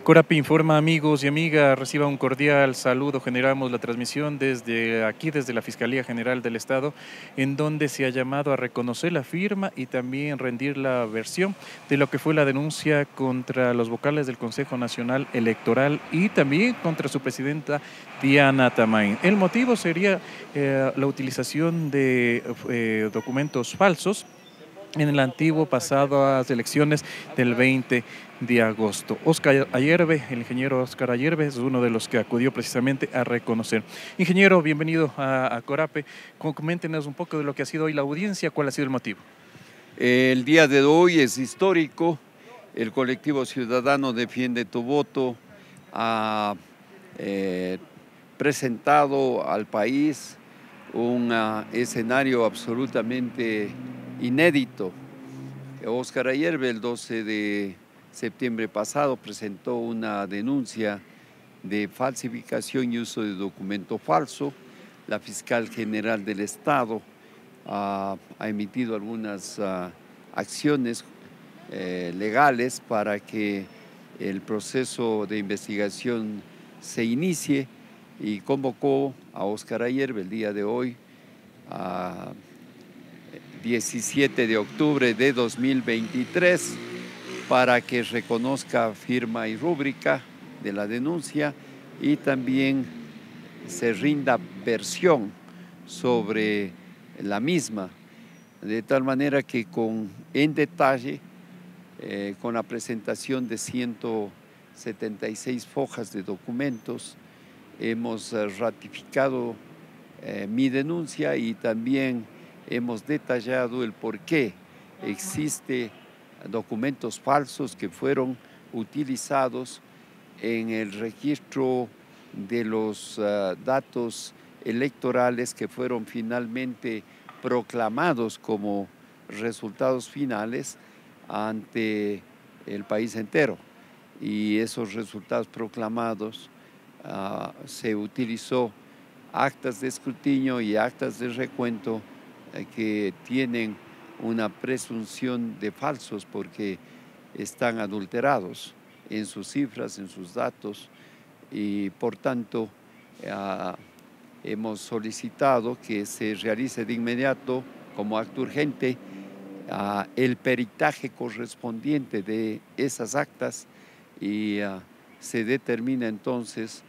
Corapi informa, amigos y amigas, reciba un cordial saludo. Generamos la transmisión desde aquí, desde la Fiscalía General del Estado, en donde se ha llamado a reconocer la firma y también rendir la versión de lo que fue la denuncia contra los vocales del Consejo Nacional Electoral y también contra su presidenta Diana Tamain. El motivo sería la utilización de documentos falsos en el antiguo pasadas elecciones del 20 de agosto. Oscar Ayerbe, el ingeniero Oscar Ayerbe, es uno de los que acudió precisamente a reconocer. Ingeniero, bienvenido a Corape. Coméntenos un poco de lo que ha sido hoy la audiencia, cuál ha sido el motivo. El día de hoy es histórico. El colectivo ciudadano Defiende tu Voto ha presentado al país un escenario absolutamente inédito. Oscar Ayerbe, el 12 de septiembre pasado, presentó una denuncia de falsificación y uso de documento falso. La fiscal general del Estado ha emitido algunas acciones legales para que el proceso de investigación se inicie y convocó a Oscar Ayerbe el día de hoy, 17 de octubre de 2023, para que reconozca firma y rúbrica de la denuncia y también se rinda versión sobre la misma, de tal manera que en detalle, con la presentación de 176 hojas de documentos, hemos ratificado mi denuncia y también hemos detallado el por qué existe documentos falsos que fueron utilizados en el registro de los datos electorales que fueron finalmente proclamados como resultados finales ante el país entero. Y esos resultados proclamados se utilizó actas de escrutinio y actas de recuento que tienen una presunción de falsos porque están adulterados en sus cifras, en sus datos, y por tanto hemos solicitado que se realice de inmediato, como acto urgente, el peritaje correspondiente de esas actas y se determina entonces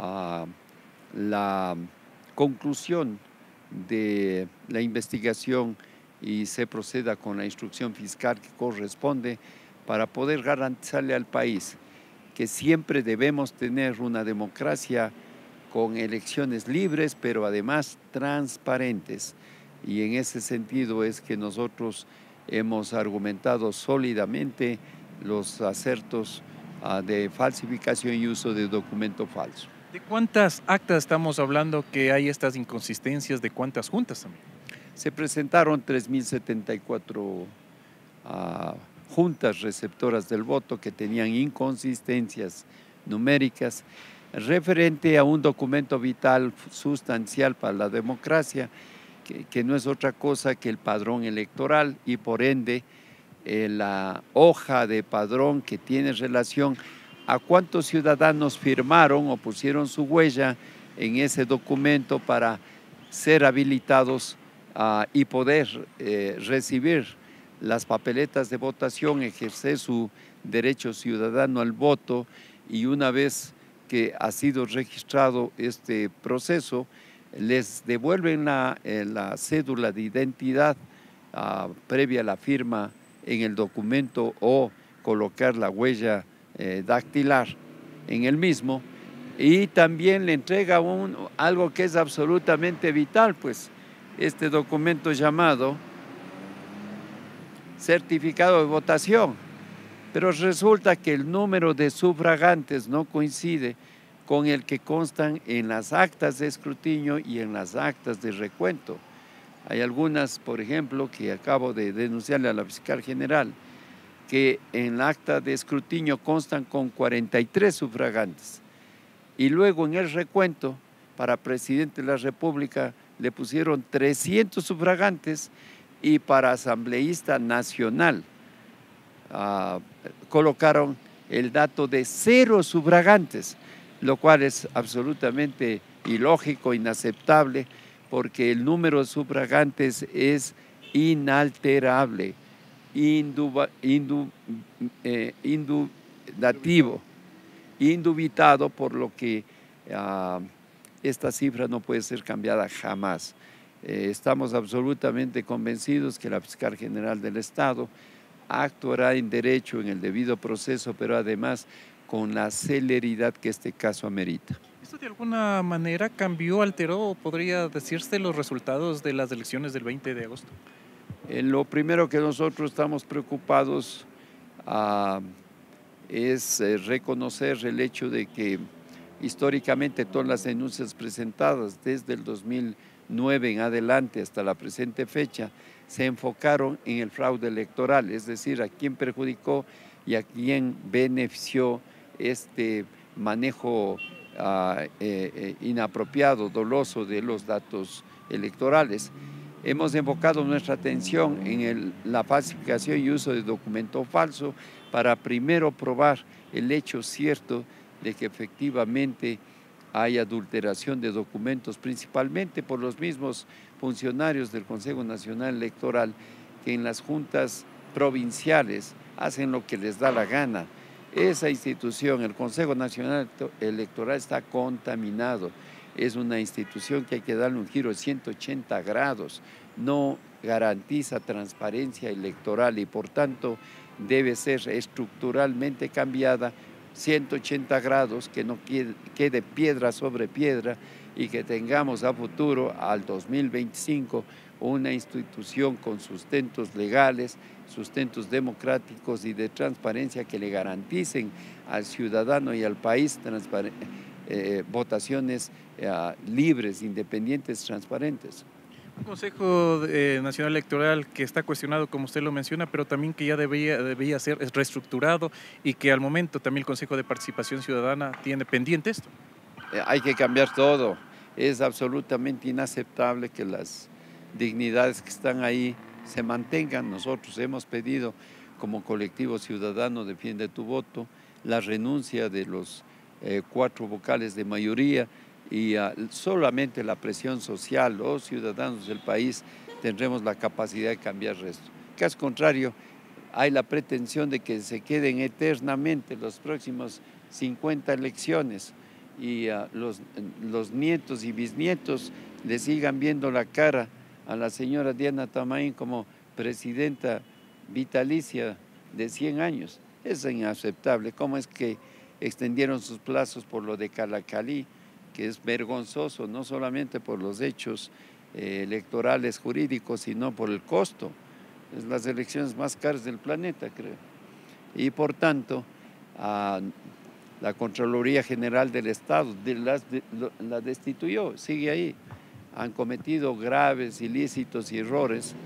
la conclusión de la investigación y se proceda con la instrucción fiscal que corresponde para poder garantizarle al país que siempre debemos tener una democracia con elecciones libres, pero además transparentes. Y en ese sentido es que nosotros hemos argumentado sólidamente los acertos de falsificación y uso de documento falso. ¿De cuántas actas estamos hablando que hay estas inconsistencias? ¿De cuántas juntas también? Se presentaron 3.074 juntas receptoras del voto que tenían inconsistencias numéricas referente a un documento vital sustancial para la democracia, que no es otra cosa que el padrón electoral y por ende la hoja de padrón que tiene relación a cuántos ciudadanos firmaron o pusieron su huella en ese documento para ser habilitados y poder recibir las papeletas de votación, ejercer su derecho ciudadano al voto y una vez que ha sido registrado este proceso, les devuelven la cédula de identidad previa a la firma en el documento o colocar la huella dactilar en el mismo y también le entrega algo que es absolutamente vital, pues este documento llamado certificado de votación, pero resulta que el número de sufragantes no coincide con el que constan en las actas de escrutinio y en las actas de recuento. Hay algunas, por ejemplo, que acabo de denunciarle a la fiscal general, que en la acta de escrutinio constan con 43 sufragantes y luego en el recuento para presidente de la República le pusieron 300 sufragantes y para asambleísta nacional colocaron el dato de 0 sufragantes, lo cual es absolutamente ilógico, inaceptable, porque el número de sufragantes es inalterable, indubitado, por lo que esta cifra no puede ser cambiada jamás. Estamos absolutamente convencidos que la Fiscal General del Estado actuará en derecho, en el debido proceso, pero además con la celeridad que este caso amerita. ¿Esto de alguna manera cambió, alteró o podría decirse los resultados de las elecciones del 20 de agosto? Lo primero que nosotros estamos preocupados es reconocer el hecho de que históricamente todas las denuncias presentadas desde el 2009 en adelante hasta la presente fecha se enfocaron en el fraude electoral, es decir, a quién perjudicó y a quién benefició este manejo inapropiado, doloso de los datos electorales. Hemos enfocado nuestra atención en la falsificación y uso de documento falso para primero probar el hecho cierto de que efectivamente hay adulteración de documentos, principalmente por los mismos funcionarios del Consejo Nacional Electoral, que en las juntas provinciales hacen lo que les da la gana. Esa institución, el Consejo Nacional Electoral, está contaminado. Es una institución que hay que darle un giro de 180 grados. No garantiza transparencia electoral y por tanto debe ser estructuralmente cambiada 180 grados, que no quede piedra sobre piedra y que tengamos a futuro, al 2025, una institución con sustentos legales, sustentos democráticos y de transparencia que le garanticen al ciudadano y al país votaciones libres, independientes, transparentes. Un Consejo Nacional Electoral que está cuestionado, como usted lo menciona, pero también que ya debía ser reestructurado y que al momento también el Consejo de Participación Ciudadana tiene pendiente esto. Hay que cambiar todo. Es absolutamente inaceptable que las dignidades que están ahí se mantengan. Nosotros hemos pedido, como colectivo ciudadano Defiende tu Voto, la renuncia de los 4 vocales de mayoría y solamente la presión social, los ciudadanos del país, tendremos la capacidad de cambiar esto. Caso contrario, hay la pretensión de que se queden eternamente los próximos 50 elecciones y los nietos y bisnietos le sigan viendo la cara a la señora Diana Tamain como presidenta vitalicia de 100 años. Es inaceptable. ¿Cómo es que extendieron sus plazos por lo de Calacalí, que es vergonzoso, no solamente por los hechos electorales jurídicos, sino por el costo? Es las elecciones más caras del planeta, creo. Y por tanto, la Contraloría General del Estado la destituyó, sigue ahí. Han cometido graves ilícitos y errores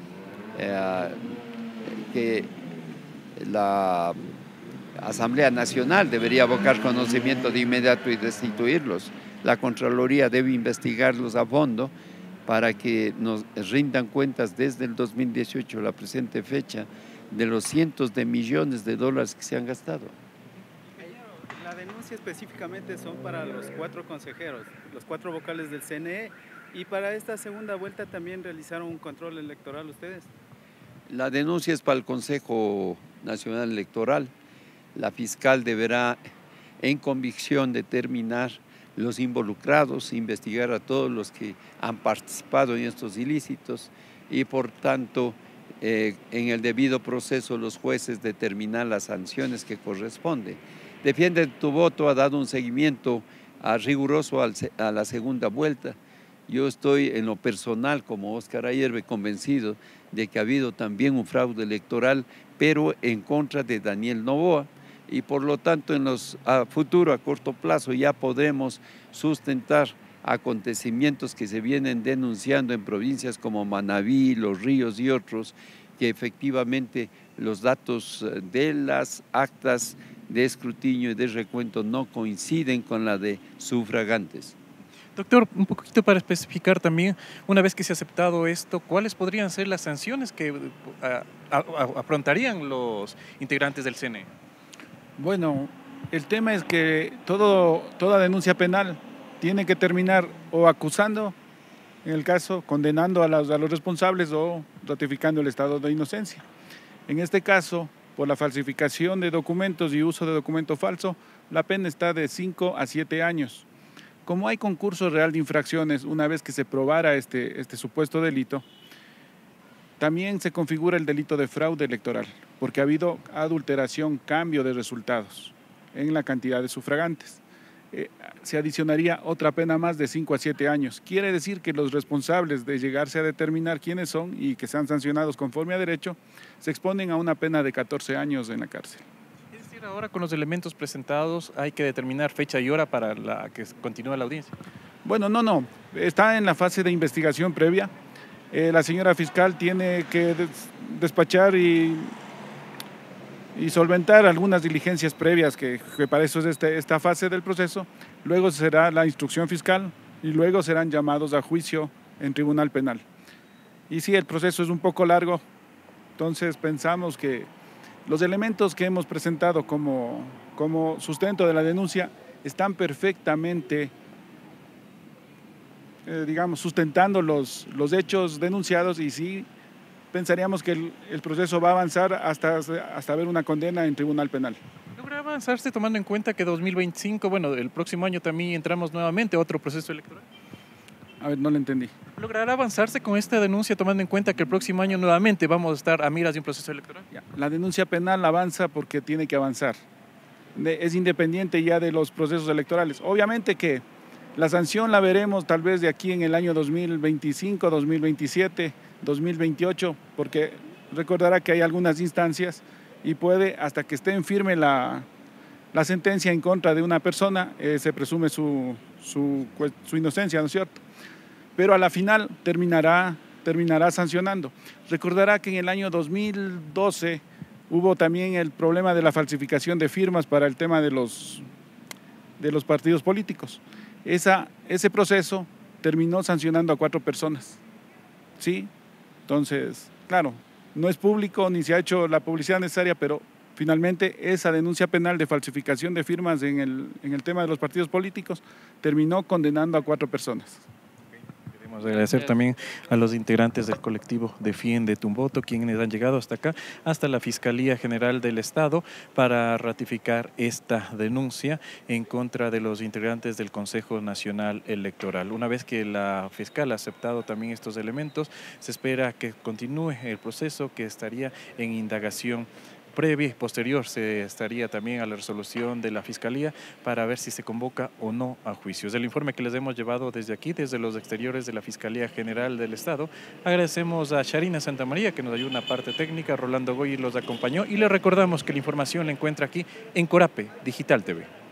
que la Asamblea Nacional debería abocar conocimiento de inmediato y destituirlos. La Contraloría debe investigarlos a fondo para que nos rindan cuentas desde el 2018, la presente fecha, de los cientos de millones de dólares que se han gastado. La denuncia específicamente son para los 4 consejeros, los 4 vocales del CNE, y para esta segunda vuelta también realizaron un control electoral ustedes. La denuncia es para el Consejo Nacional Electoral. La fiscal deberá, en convicción, determinar los involucrados, investigar a todos los que han participado en estos ilícitos y, por tanto, en el debido proceso los jueces determinar las sanciones que corresponden. Defiende tu Voto ha dado un seguimiento riguroso a la segunda vuelta. Yo estoy en lo personal, como Óscar Ayerbe, convencido de que ha habido también un fraude electoral, pero en contra de Daniel Noboa. Y por lo tanto, a futuro, a corto plazo, ya podremos sustentar acontecimientos que se vienen denunciando en provincias como Manabí, Los Ríos y otros, que efectivamente los datos de las actas de escrutinio y de recuento no coinciden con la de sufragantes. Doctor, un poquito para especificar también, una vez que se ha aceptado esto, ¿cuáles podrían ser las sanciones que afrontarían los integrantes del CNE? Bueno, el tema es que toda denuncia penal tiene que terminar o acusando, en el caso, condenando a los responsables o ratificando el estado de inocencia. En este caso, por la falsificación de documentos y uso de documento falso, la pena está de 5 a 7 años. Como hay concurso real de infracciones, una vez que se probara este supuesto delito, también se configura el delito de fraude electoral, porque ha habido adulteración, cambio de resultados en la cantidad de sufragantes. Se adicionaría otra pena más de 5 a 7 años. Quiere decir que los responsables de llegarse a determinar quiénes son y que sean sancionados conforme a derecho, se exponen a una pena de 14 años en la cárcel. Es decir, ahora con los elementos presentados hay que determinar fecha y hora para la que continúe la audiencia. Bueno, no, está en la fase de investigación previa. La señora fiscal tiene que despachar y solventar algunas diligencias previas que para eso es esta fase del proceso. Luego será la instrucción fiscal y luego serán llamados a juicio en tribunal penal. Y sí, el proceso es un poco largo, entonces pensamos que los elementos que hemos presentado como sustento de la denuncia están perfectamente digamos, sustentando los hechos denunciados, y sí pensaríamos que el proceso va a avanzar hasta ver una condena en tribunal penal. ¿Logra avanzarse tomando en cuenta que 2025, bueno, el próximo año también entramos nuevamente a otro proceso electoral? A ver, no lo entendí. ¿Logrará avanzarse con esta denuncia tomando en cuenta que el próximo año nuevamente vamos a estar a miras de un proceso electoral? Ya, la denuncia penal avanza porque tiene que avanzar. Es independiente ya de los procesos electorales. Obviamente que la sanción la veremos tal vez de aquí en el año 2025, 2027, 2028, porque recordará que hay algunas instancias y puede, hasta que esté en firme la sentencia en contra de una persona, se presume su inocencia, ¿no es cierto? Pero a la final terminará sancionando. Recordará que en el año 2012 hubo también el problema de la falsificación de firmas para el tema de los partidos políticos. Ese proceso terminó sancionando a 4 personas, ¿sí? Entonces, claro, no es público ni se ha hecho la publicidad necesaria, pero finalmente esa denuncia penal de falsificación de firmas en el tema de los partidos políticos terminó condenando a 4 personas. Queremos agradecer también a los integrantes del colectivo Defiende tu Voto, quienes han llegado hasta acá, hasta la Fiscalía General del Estado, para ratificar esta denuncia en contra de los integrantes del Consejo Nacional Electoral. Una vez que la fiscal ha aceptado también estos elementos, se espera que continúe el proceso, que estaría en indagación previa y posterior. Se estaría también a la resolución de la Fiscalía para ver si se convoca o no a juicio. Es el informe que les hemos llevado desde aquí, desde los exteriores de la Fiscalía General del Estado. Agradecemos a Sharina Santamaría, que nos ayuda en la parte técnica. Rolando Goy los acompañó, y les recordamos que la información la encuentra aquí en Corape Digital TV.